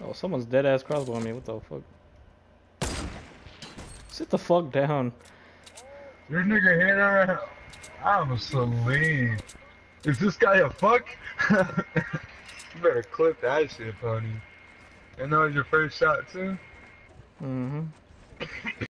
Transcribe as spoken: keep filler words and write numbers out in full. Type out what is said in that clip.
Oh, someone's dead ass crossbowing me. What the fuck? Sit the fuck down. Your nigga here. I'm asleep. Is this guy a fuck? You better clip that shit, pony. And that was your first shot too? Mm-hmm.